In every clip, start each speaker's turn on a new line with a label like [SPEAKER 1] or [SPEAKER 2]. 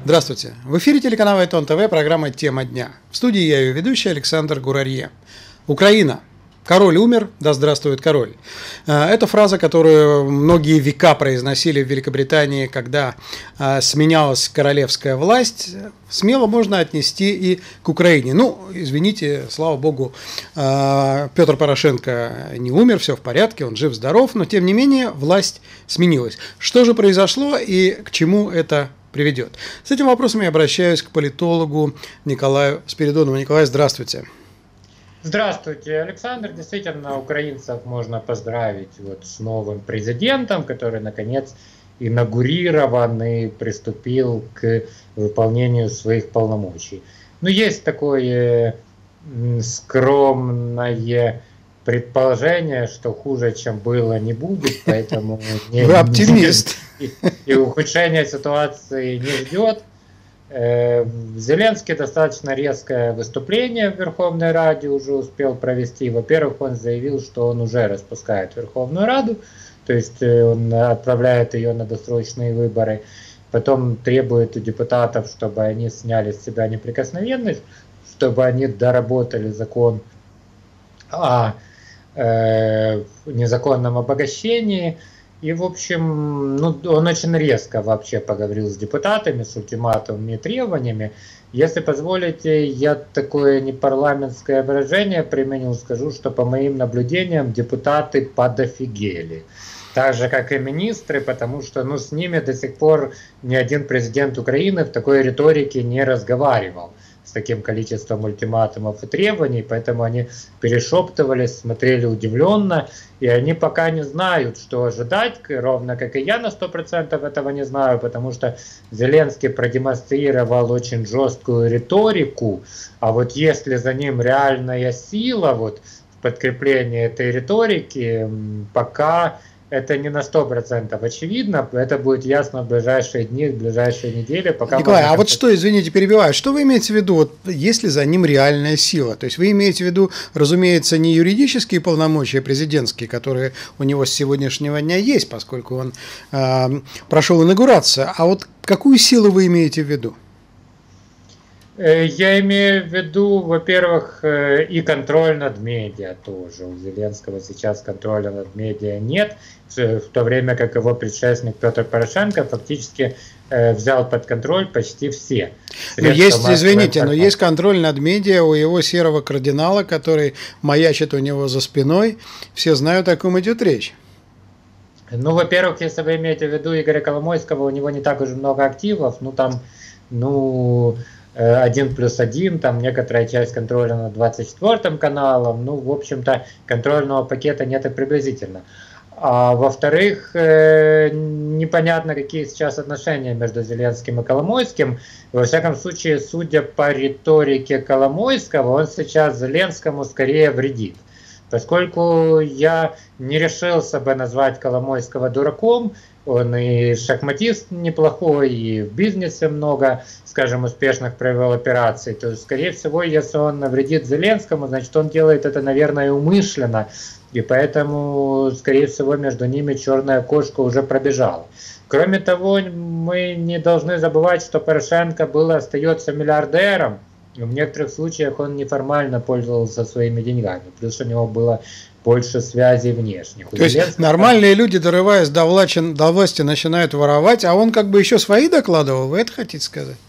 [SPEAKER 1] Здравствуйте. В эфире телеканала Айтон ТВ, программа «Тема дня». В студии я ее ведущий Александр Гурарье. Украина. Король умер, да здравствует король. Это фраза, которую многие века произносили в Великобритании, когда сменялась королевская власть. Смело можно отнести и к Украине. Ну, извините, слава богу, Петр Порошенко не умер, все в порядке, он жив-здоров, но тем не менее власть сменилась. Что же произошло и к чему это приведет? С этим вопросом я обращаюсь к политологу Николаю Спиридонову. Николай, здравствуйте.
[SPEAKER 2] Здравствуйте, Александр. Действительно, украинцев можно поздравить с новым президентом, который, наконец, инаугурирован и приступил к выполнению своих полномочий. Но есть такое скромное предположение, что хуже, чем было, не будет, поэтому
[SPEAKER 1] вы оптимист.
[SPEAKER 2] И ухудшение ситуации не ждет. Зеленский достаточно резкое выступление в Верховной Раде уже успел провести. Во-первых, он заявил, что он уже распускает Верховную Раду, то есть он отправляет ее на досрочные выборы. Потом требует у депутатов, чтобы они сняли с себя неприкосновенность, чтобы они доработали закон о незаконном обогащении. И, в общем, он очень резко вообще поговорил с депутатами, с ультиматумами и требованиями. Если позволите, я такое непарламентское выражение применил, скажу, что по моим наблюдениям депутаты подофигели. Так же, как и министры, потому что с ними до сих пор ни один президент Украины в такой риторике не разговаривал, с таким количеством ультиматумов и требований, поэтому они перешептывались, смотрели удивленно, и они пока не знают, что ожидать, ровно как и я на 100% этого не знаю, потому что Зеленский продемонстрировал очень жесткую риторику, а вот если за ним реальная сила в подкреплении этой риторики, пока это не на 100% очевидно, это будет ясно в ближайшие дни, в ближайшие недели. Пока
[SPEAKER 1] Николай, а вот что, извините, перебиваю, что вы имеете в виду, если за ним реальная сила? То есть вы имеете в виду, разумеется, не юридические полномочия президентские, которые у него с сегодняшнего дня есть, поскольку он прошел инаугурацию, а вот какую силу вы имеете в виду?
[SPEAKER 2] Я имею в виду, во-первых, и контроль над медиа тоже. У Зеленского сейчас контроля над медиа нет, в то время как его предшественник Петр Порошенко фактически взял под контроль почти все.
[SPEAKER 1] Но есть контроль над медиа у его серого кардинала, который маячит у него за спиной. Все знают, о ком идет речь.
[SPEAKER 2] Во-первых, если вы имеете в виду Игоря Коломойского, у него не так уж много активов, 1+1, там некоторая часть контроля над 24 каналом, в общем-то, контрольного пакета нет и приблизительно. А во-вторых, непонятно, какие сейчас отношения между Зеленским и Коломойским. Во всяком случае, судя по риторике Коломойского, он сейчас Зеленскому скорее вредит. Поскольку я не решился бы назвать Коломойского дураком, он и шахматист неплохой, и в бизнесе много, скажем, успешных провел операций, то, скорее всего, если он навредит Зеленскому, значит, он делает это, наверное, умышленно, и поэтому, скорее всего, между ними черная кошка уже пробежала. Кроме того, мы не должны забывать, что Порошенко остается миллиардером, и в некоторых случаях он неформально пользовался своими деньгами, плюс у него было больше связей внешних.
[SPEAKER 1] То есть нормальные люди, дорываясь до власти, начинают воровать, а он как бы еще свои докладывал, вы это хотите сказать?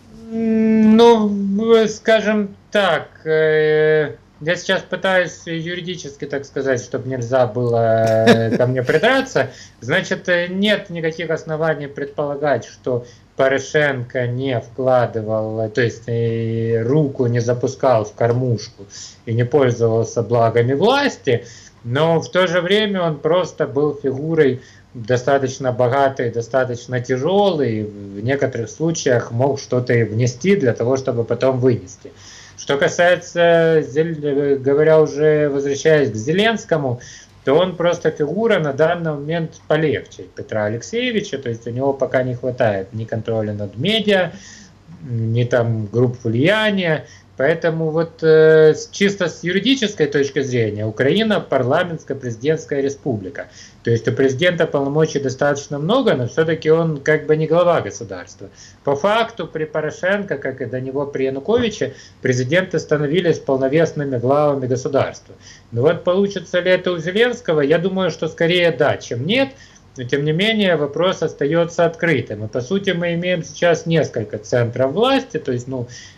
[SPEAKER 2] Скажем так, я сейчас пытаюсь юридически, так сказать, чтобы нельзя было ко мне придраться. Значит, нет никаких оснований предполагать, что Порошенко не вкладывал, то есть руку не запускал в кормушку и не пользовался благами власти, но в то же время он просто был фигурой достаточно богатой, достаточно тяжелой, в некоторых случаях мог что-то и внести для того, чтобы потом вынести. Что касается, говоря уже, возвращаясь к Зеленскому, то он просто фигура на данный момент полегче Петра Алексеевича, то есть у него пока не хватает ни контроля над медиа, ни там групп влияния, Поэтому вот чисто с юридической точки зрения Украина парламентско-президентская республика. То есть у президента полномочий достаточно много, но все-таки он как бы не глава государства. По факту при Порошенко, как и до него при Януковиче, президенты становились полновесными главами государства. Но вот получится ли это у Зеленского, я думаю, что скорее да, чем нет. Но тем не менее вопрос остается открытым. И по сути мы имеем сейчас несколько центров власти, то есть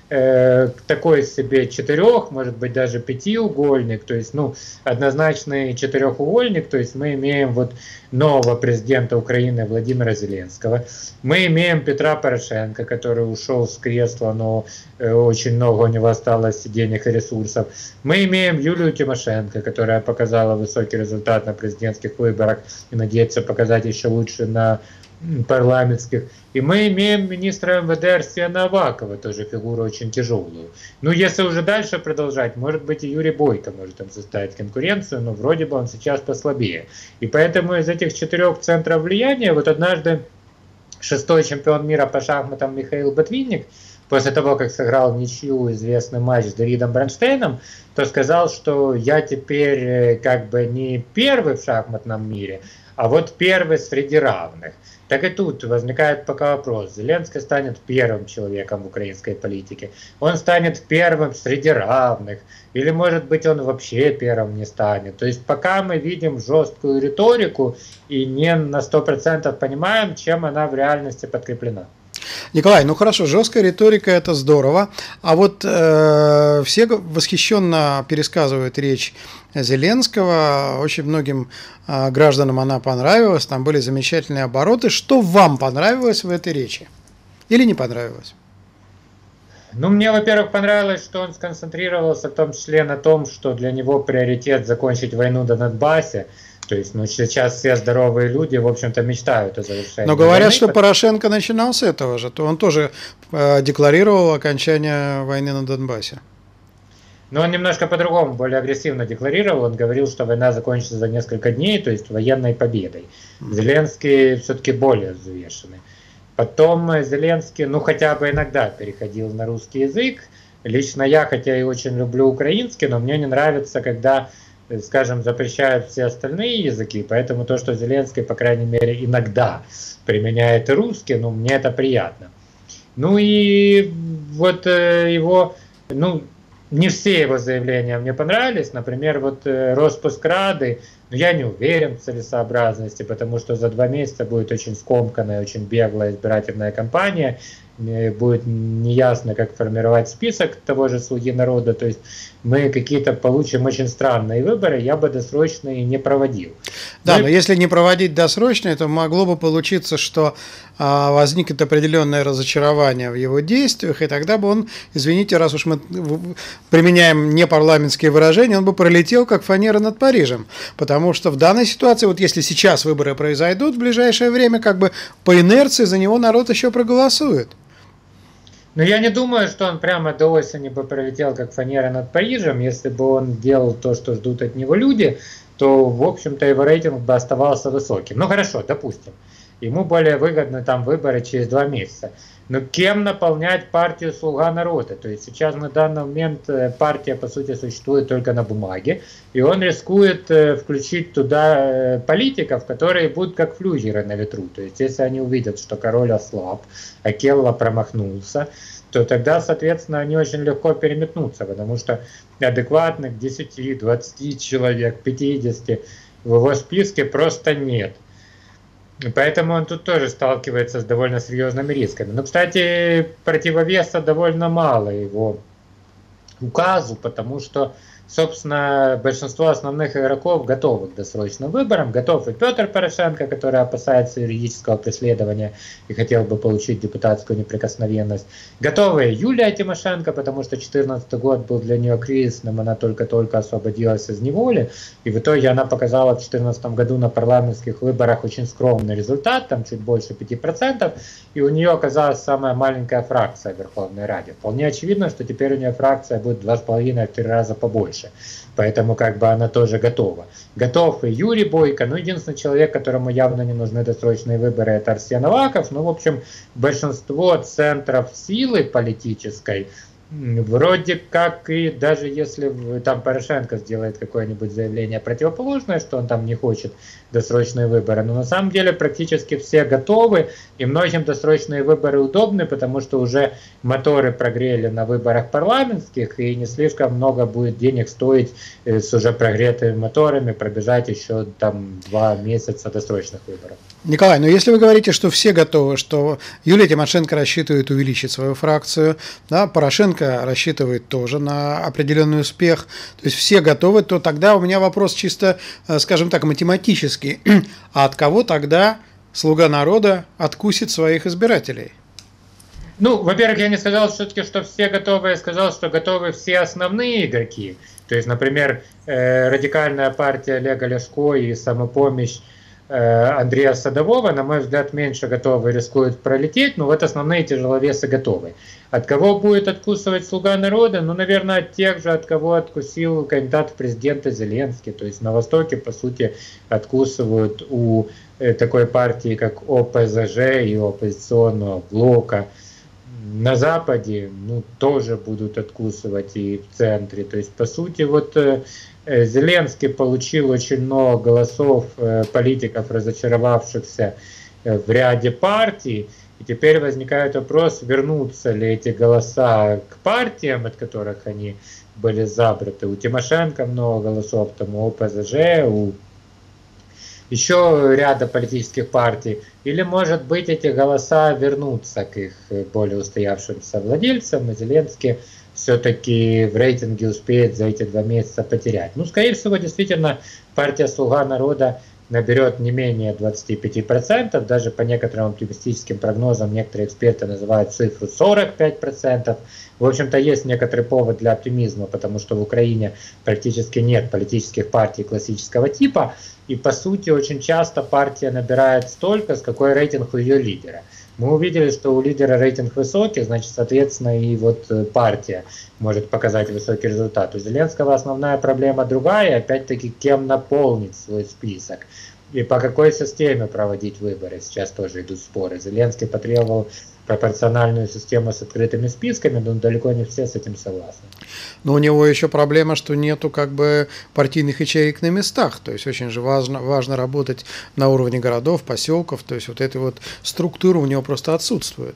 [SPEAKER 2] такой себе четырех, может быть даже пятиугольник, то есть однозначный четырехугольник, то есть мы имеем вот нового президента Украины Владимира Зеленского, мы имеем Петра Порошенко, который ушел с кресла, но очень много у него осталось денег и ресурсов, мы имеем Юлию Тимошенко, которая показала высокий результат на президентских выборах и надеется показать еще лучше на парламентских. И мы имеем министра МВД Арсена Авакова, тоже фигуру очень тяжелую. Ну, если уже дальше продолжать, может быть и Юрий Бойко может им составить конкуренцию, но вроде бы он сейчас послабее. И поэтому из этих четырех центров влияния, вот однажды 6-й чемпион мира по шахматам Михаил Ботвинник, после того, как сыграл в ничью известный матч с Давидом Бронштейном, то сказал, что я теперь как бы не первый в шахматном мире, а вот первый среди равных. Так и тут возникает пока вопрос. Зеленский станет первым человеком в украинской политике. Он станет первым среди равных. Или, может быть, он вообще первым не станет. То есть пока мы видим жесткую риторику и не на 100% понимаем, чем она в реальности подкреплена.
[SPEAKER 1] Николай, ну хорошо, жесткая риторика – это здорово, а вот все восхищенно пересказывают речь Зеленского, очень многим гражданам она понравилась, там были замечательные обороты. Что вам понравилось в этой речи или не понравилось?
[SPEAKER 2] Ну, мне, во-первых, понравилось, что он сконцентрировался в том числе на том, что для него приоритет закончить войну на Донбассе. То есть, сейчас все здоровые люди, в общем-то, мечтают о завершении.
[SPEAKER 1] Но говорят,
[SPEAKER 2] войны.
[SPEAKER 1] что Порошенко начинал с этого же, то он тоже декларировал окончание войны на Донбассе.
[SPEAKER 2] Но он немножко по-другому, более агрессивно декларировал. Он говорил, что война закончится за несколько дней, то есть военной победой. Зеленский все-таки более взвешенный. Потом Зеленский, хотя бы иногда переходил на русский язык. Лично я, хотя и очень люблю украинский, но мне не нравится, когда, скажем, запрещают все остальные языки, поэтому то, что Зеленский, по крайней мере, иногда применяет и русский, мне это приятно. Ну и вот его, не все его заявления мне понравились, например, вот распуск Рады, я не уверен в целесообразности, потому что за 2 месяца будет очень скомканная, очень беглая избирательная кампания, будет неясно, как формировать список того же «Слуги народа», то есть мы какие-то получим очень странные выборы, я бы досрочные не проводил.
[SPEAKER 1] Да, но если не проводить досрочные, то могло бы получиться, что возникнет определенное разочарование в его действиях, и тогда бы он, извините, раз уж мы применяем непарламентские выражения, он бы пролетел как фанера над Парижем, потому что в данной ситуации, вот если сейчас выборы произойдут в ближайшее время, как бы по инерции за него народ еще проголосует.
[SPEAKER 2] Но я не думаю, что он прямо до осени бы пролетел как фанера над Парижем. Если бы он делал то, что ждут от него люди, то, в общем-то, его рейтинг бы оставался высоким. Ну хорошо, допустим. Ему более выгодны там выборы через 2 месяца. Но кем наполнять партию «Слуга народа»? То есть сейчас на данный момент партия, по сути, существует только на бумаге, и он рискует включить туда политиков, которые будут как флюгеры на ветру. То есть если они увидят, что король ослаб, а Келла промахнулся, то тогда, соответственно, они очень легко переметнутся, потому что адекватных 10, 20 человек, 50 в его списке просто нет. Поэтому он тут тоже сталкивается с довольно серьезными рисками. Но, кстати, противовеса довольно мало его указу, потому что, собственно, большинство основных игроков готовы к досрочным выборам. Готов и Петр Порошенко, который опасается юридического преследования и хотел бы получить депутатскую неприкосновенность. Готова и Юлия Тимошенко, потому что 2014 год был для нее кризисным, она только-только освободилась из неволи. И в итоге она показала в 2014 году на парламентских выборах очень скромный результат, там чуть больше 5%. И у нее оказалась самая маленькая фракция в Верховной Раде. Вполне очевидно, что теперь у нее фракция будет 2,5-3 раза побольше. Поэтому как бы она тоже готова. Готов и Юрий Бойко. Единственный человек, которому явно не нужны досрочные выборы, это Арсен Аваков. В общем, большинство центров силы политической Вроде как, и даже если там Порошенко сделает какое-нибудь заявление противоположное, что он там не хочет досрочные выборы, но на самом деле практически все готовы, и многим досрочные выборы удобны, потому что уже моторы прогрели на выборах парламентских, и не слишком много будет денег стоить с уже прогретыми моторами пробежать еще там 2 месяца досрочных выборов.
[SPEAKER 1] Николай, но если вы говорите, что все готовы, что Юлия Тимошенко рассчитывает увеличить свою фракцию, да, Порошенко рассчитывает тоже на определенный успех, то есть все готовы, то тогда у меня вопрос чисто, скажем так, математический. А от кого тогда «Слуга народа» откусит своих избирателей?
[SPEAKER 2] Ну, во-первых, я не сказал все-таки, что все готовы, я сказал, что готовы все основные игроки. То есть, например, радикальная партия Олега Ляшко и самопомощь Андрея Садового, на мой взгляд, меньше готовы, рискуют пролететь, но вот основные тяжеловесы готовы. От кого будет откусывать «Слуга народа»? Ну, наверное, от тех же, от кого откусил кандидат в президенты Зеленский. То есть на Востоке, по сути, откусывают у такой партии, как ОПЗЖ и оппозиционного блока. На Западе, ну, тоже будут откусывать и в центре. То есть, по сути, вот Зеленский получил очень много голосов политиков, разочаровавшихся в ряде партий. И теперь возникает вопрос, вернутся ли эти голоса к партиям, от которых они были забраты. У Тимошенко много голосов, там у ОПЗЖ, у еще ряда политических партий. Или, может быть, эти голоса вернутся к их более устоявшимся владельцам, и Зеленский все-таки в рейтинге успеет за эти 2 месяца потерять. Ну, скорее всего, действительно, партия «Слуга народа» наберет не менее 25%, даже по некоторым оптимистическим прогнозам некоторые эксперты называют цифру 45%. В общем-то, есть некоторый повод для оптимизма, потому что в Украине практически нет политических партий классического типа, и по сути очень часто партия набирает столько, с какой рейтинг у ее лидера. Мы увидели, что у лидера рейтинг высокий, значит, соответственно, и вот партия может показать высокий результат. У Зеленского основная проблема другая, опять-таки, кем наполнить свой список и по какой системе проводить выборы. Сейчас тоже идут споры. Зеленский потребовал пропорциональную систему с открытыми списками, но далеко не все с этим согласны.
[SPEAKER 1] Но у него еще проблема, что нету как бы партийных ячеек на местах. То есть очень же важно работать на уровне городов, поселков. То есть вот эта вот структура у него просто отсутствует.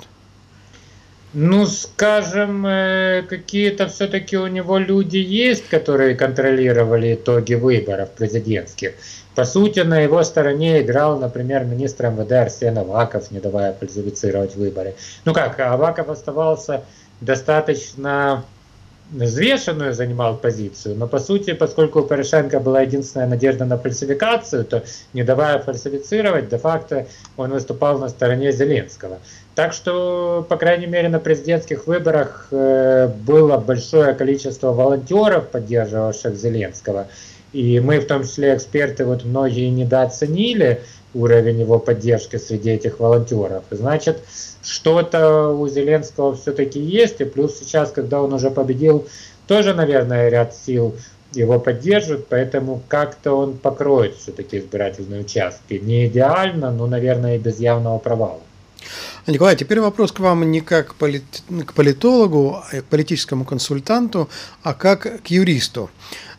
[SPEAKER 2] Ну, скажем, какие-то все-таки у него люди есть, которые контролировали итоги выборов президентских. По сути, на его стороне играл, например, министр МВД Арсен Аваков, не давая фальсифицировать выборы. Ну как, Аваков оставался достаточно взвешенную занимал позицию, но по сути, поскольку у Порошенко была единственная надежда на фальсификацию, то не давая фальсифицировать, де-факто он выступал на стороне Зеленского. Так что, по крайней мере, на президентских выборах было большое количество волонтеров, поддерживавших Зеленского. И мы, в том числе эксперты, вот многие недооценили уровень его поддержки среди этих волонтеров. Значит, что-то у Зеленского все-таки есть, и плюс сейчас, когда он уже победил, тоже, наверное, ряд сил его поддерживают, поэтому как-то он покроет все-таки избирательные участки. Не идеально, но, наверное, и без явного провала.
[SPEAKER 1] Николай, теперь вопрос к вам не как к политологу, к политическому консультанту, а как к юристу.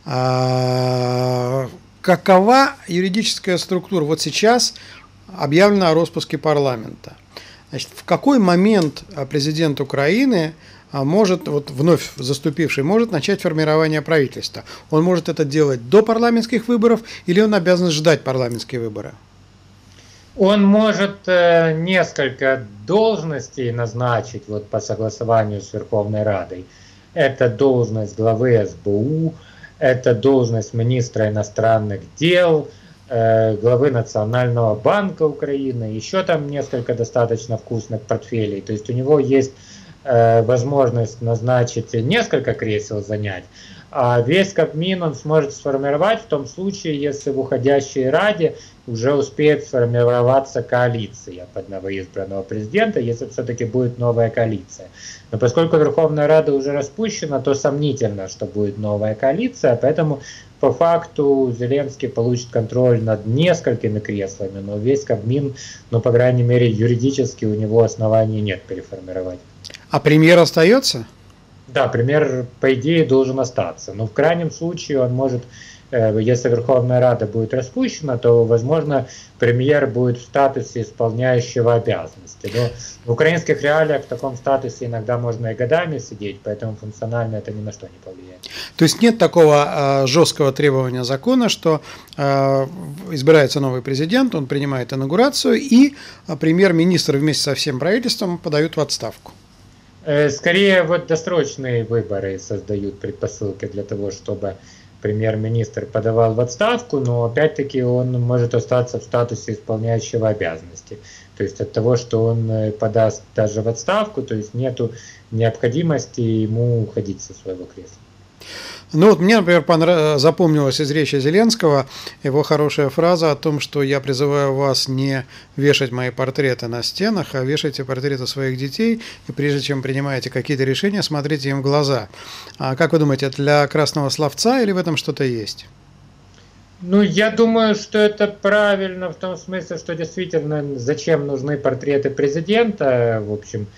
[SPEAKER 1] Какова юридическая структура? Вот сейчас объявлено о распуске парламента. Значит, в какой момент президент Украины может, вот вновь заступивший, может начать формирование правительства? Он может это делать до парламентских выборов или он обязан ждать парламентские выборы?
[SPEAKER 2] Он может несколько должностей назначить вот, по согласованию с Верховной Радой. Это должность главы СБУ, это должность министра иностранных дел, главы Национального банка Украины, еще там несколько достаточно вкусных портфелей. То есть у него есть возможность назначить несколько кресел занять, а весь Кабмин он сможет сформировать в том случае, если в уходящей Раде уже успеет сформироваться коалиция под новоизбранного президента, если все-таки будет новая коалиция. Но поскольку Верховная Рада уже распущена, то сомнительно, что будет новая коалиция, поэтому по факту Зеленский получит контроль над несколькими креслами, но весь Кабмин, ну, по крайней мере, юридически у него оснований нет переформировать.
[SPEAKER 1] А премьер остается?
[SPEAKER 2] Да, премьер, по идее, должен остаться. Но в крайнем случае он может, если Верховная Рада будет распущена, то, возможно, премьер будет в статусе исполняющего обязанности. Но в украинских реалиях в таком статусе иногда можно и годами сидеть, поэтому функционально это ни на что не повлияет.
[SPEAKER 1] То есть нет такого жесткого требования закона, что избирается новый президент, он принимает инаугурацию, и премьер-министр вместе со всем правительством подают в отставку.
[SPEAKER 2] Скорее, вот досрочные выборы создают предпосылки для того, чтобы премьер-министр подавал в отставку, но опять-таки он может остаться в статусе исполняющего обязанности. То есть от того, что он подаст даже в отставку, то есть нету необходимости ему уходить со своего кресла.
[SPEAKER 1] Ну вот мне, например, запомнилась из речи Зеленского его хорошая фраза о том, что я призываю вас не вешать мои портреты на стенах, а вешайте портреты своих детей, и прежде чем принимаете какие-то решения, смотрите им в глаза. А как вы думаете, это для красного словца или в этом что-то есть?
[SPEAKER 2] Ну, я думаю, что это правильно в том смысле, что действительно зачем нужны портреты президента, в общем,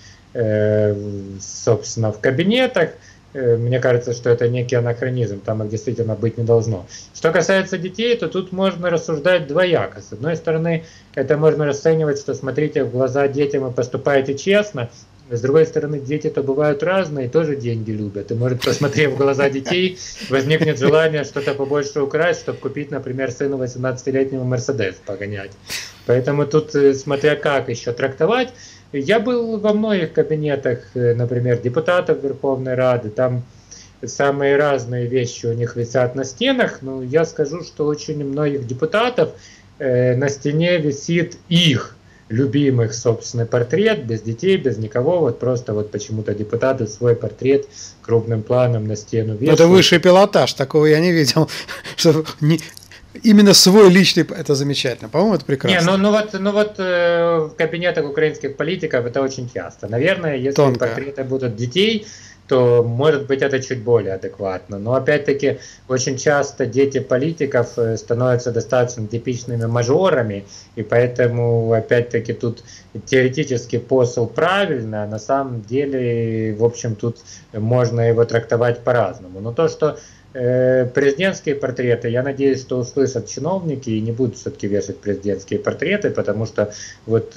[SPEAKER 2] собственно, в кабинетах. Мне кажется, что это некий анахронизм, там их действительно быть не должно. Что касается детей, то тут можно рассуждать двояко. С одной стороны, это можно расценивать, что смотрите в глаза детям и поступаете честно. С другой стороны, дети-то бывают разные, тоже деньги любят. И может, посмотрев в глаза детей, возникнет желание что-то побольше украсть, чтобы купить, например, сыну 18-летнему Мерседес погонять. Поэтому тут, смотря как еще трактовать. Я был во многих кабинетах, например, депутатов Верховной Рады, там самые разные вещи у них висят на стенах, но я скажу, что очень многих депутатов на стене висит их любимых, собственный портрет, без детей, без никого, вот просто вот почему-то депутаты свой портрет крупным планом на стену вешают.
[SPEAKER 1] Это высший пилотаж, такого я не видел, что именно свой личный, это замечательно, по-моему, это прекрасно.
[SPEAKER 2] Не, ну вот в кабинетах украинских политиков это очень часто. Наверное, если
[SPEAKER 1] Тонко.
[SPEAKER 2] портреты будут детей, то, может быть, это чуть более адекватно. Но, опять-таки, очень часто дети политиков становятся достаточно типичными мажорами, и поэтому, опять-таки, тут теоретически посыл правильно, а на самом деле, в общем, тут можно его трактовать по-разному. Но то, что президентские портреты, я надеюсь, что услышат чиновники и не будут все-таки вешать президентские портреты, потому что, вот,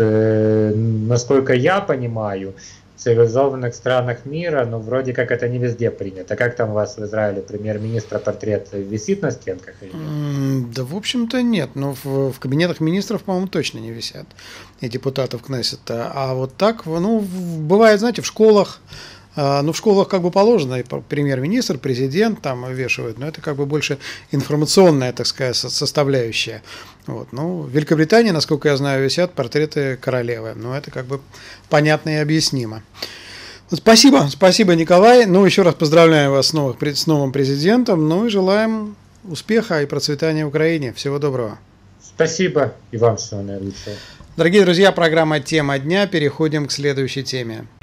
[SPEAKER 2] насколько я понимаю, в цивилизованных странах мира, ну, вроде как это не везде принято. Как там у вас в Израиле премьер-министра портрет висит на стенках или нет?
[SPEAKER 1] Да, в общем-то, нет. Но в кабинетах министров, по-моему, точно не висят. И депутатов Кнессета. А вот так, ну, бывает, знаете, в школах, ну, в школах как бы положено, и премьер-министр, президент там вешают, но это как бы больше информационная, так сказать, составляющая. Вот. Ну, в Великобритании, насколько я знаю, висят портреты королевы, но это как бы понятно и объяснимо. Спасибо, спасибо, Николай. Ну, еще раз поздравляю вас с новым президентом, ну и желаем успеха и процветания в Украине. Всего доброго.
[SPEAKER 2] Спасибо и вам всего наилучшего.
[SPEAKER 1] Дорогие друзья, программа «Тема дня». Переходим к следующей теме.